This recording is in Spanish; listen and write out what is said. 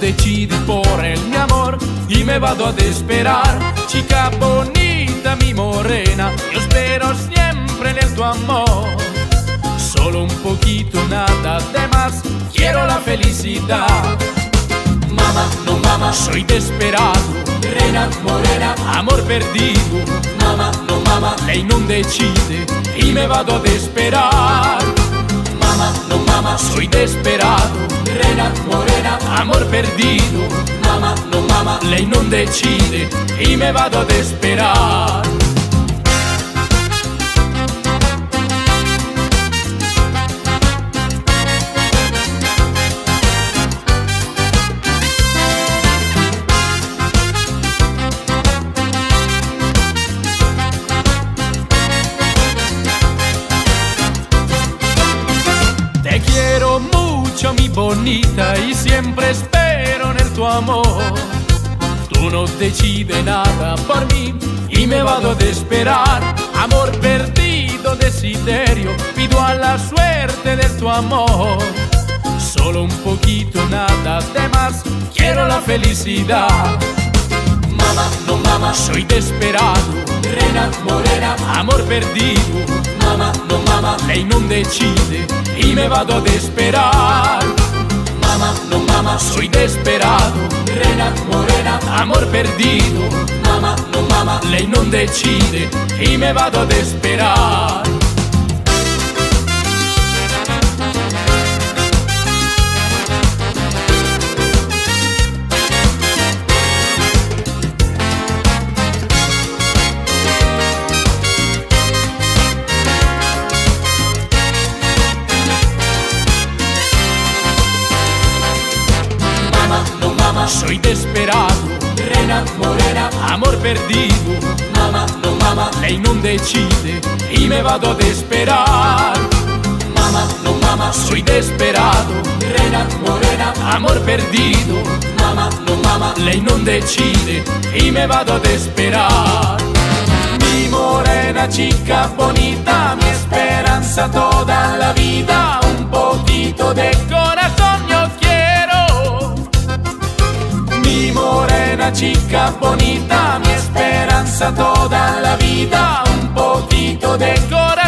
decide por el mi amor y me vado a desesperar. Chica bonita, mi morena, yo espero siempre en tu amor. Solo un poquito, nada de más, quiero la felicidad. Mamá, no mamá, soy desesperado. Reina, morena, amor perdido. Mamá, no mamá, lei non decide y me vado a desesperar. Mamá, no mamá, soy desesperado. Reina, morena, amor perdido. Mamá, no mamá, lei non decide y me vado a desesperar. Te quiero mucho, mi bonita, y siempre espero en tu amor. Tú no decides nada por mí y me vado a desesperar. Amor perdido, desiderio, pido a la suerte de tu amor. Solo un poquito, nada de más, quiero la felicidad. Mamá, no mamá, soy desesperado. Reina, morena, amor perdido. Mamá, no mamá, lei non decide y me vado a desesperar. Mamá, no mamá, soy desesperado. Reina, morena, amor perdido. Mamá, no mamá, lei non decide y me vado a desesperar. Soy desesperado. Reina, morena, amor perdido. Mamá, no mamá, lei non decide y me vado a desesperar. Mamá, no mamá, soy desesperado. Reina, morena, amor perdido. Mamá, no mamá, lei non decide y me vado a desesperar. Mi morena, chica bonita, mi esperanza toda la vida. Un poquito de corazón yo quiero. Mi morena, chica bonita, mi esperanza toda la vida. Un poquito de corazón